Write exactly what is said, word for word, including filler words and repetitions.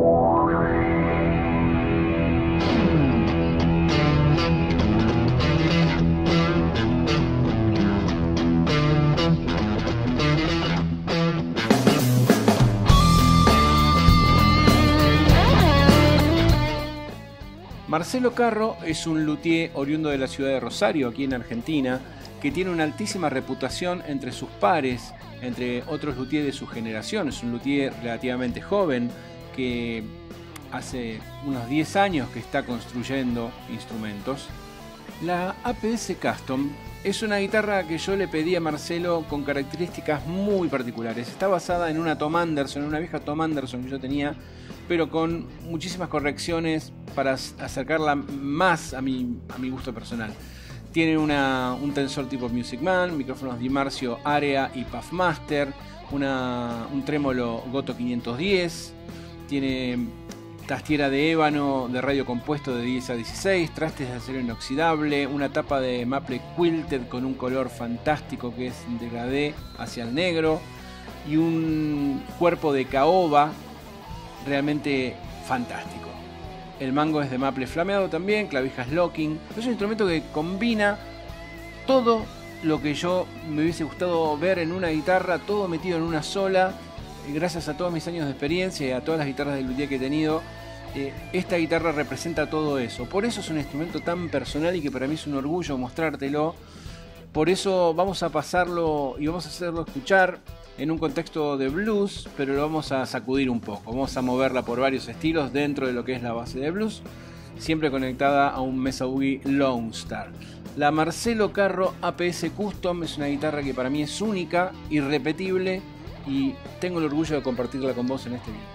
Marcelo Carro es un luthier oriundo de la ciudad de Rosario, aquí en Argentina, que tiene una altísima reputación entre sus pares, entre otros luthiers de su generación. Es un luthier relativamente joven que hace unos diez años que está construyendo instrumentos. La A P S Custom es una guitarra que yo le pedí a Marcelo con características muy particulares. Está basada en una Tom Anderson, en una vieja Tom Anderson que yo tenía, pero con muchísimas correcciones para acercarla más a mi, a mi gusto personal. Tiene una, un tensor tipo Music Man, micrófonos Dimarcio Area y Puffmaster, una, un trémolo Goto quinientos diez, tiene tastiera de ébano de radio compuesto de diez a dieciséis, trastes de acero inoxidable, una tapa de maple quilted con un color fantástico que es degradé hacia el negro y un cuerpo de caoba realmente fantástico. El mango es de maple flameado también, clavijas locking. Es un instrumento que combina todo lo que yo me hubiese gustado ver en una guitarra, todo metido en una sola. Gracias a todos mis años de experiencia y a todas las guitarras de luthier que he tenido, eh, esta guitarra representa todo eso. Por eso es un instrumento tan personal y que para mí es un orgullo mostrártelo. Por eso vamos a pasarlo y vamos a hacerlo escuchar en un contexto de blues, pero lo vamos a sacudir un poco. Vamos a moverla por varios estilos dentro de lo que es la base de blues, siempre conectada a un Mesa Boogie Lone Star. La Marcelo Carro A P S Custom es una guitarra que para mí es única, irrepetible, y tengo el orgullo de compartirla con vos en este video.